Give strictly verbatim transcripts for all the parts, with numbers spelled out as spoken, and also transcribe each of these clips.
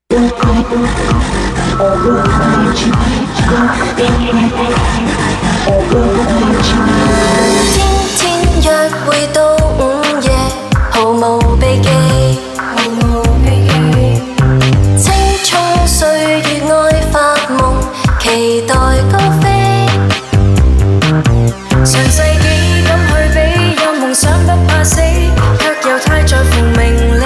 天天約會到午夜，毫無避忌，毫無避忌。青蔥歲月愛發夢，期待高飛。上世紀敢去比，有夢想不怕死，卻又太在乎名利。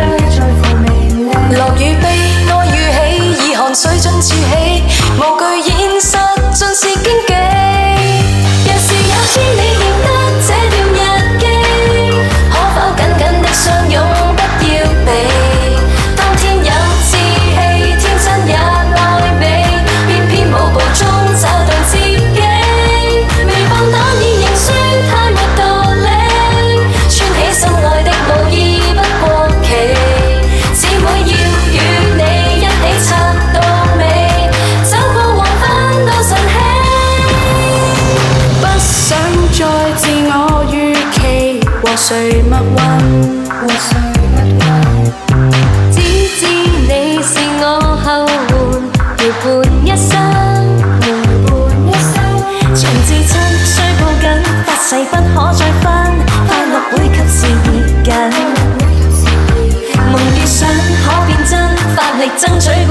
樂與悲，愛與喜，以汗水盡處起，無懼現實，盡是荊棘。若是有天你認得這段日記，可否緊緊的相擁，不要避。當天有志氣，天真也愛美，偏偏舞步中找到自己。未放膽已認輸，太沒道理。穿起心愛的毛衣不過期，只會要與你一起擦到尾，走過黃昏到晨曦。不想再自我預期，和誰蜜運，和誰蜜運。只知你是我後援，陪伴一生，陪伴一生。從至親雖抱緊，發誓不可再分，快樂會及時熱緊。夢與想可變真，發力爭取。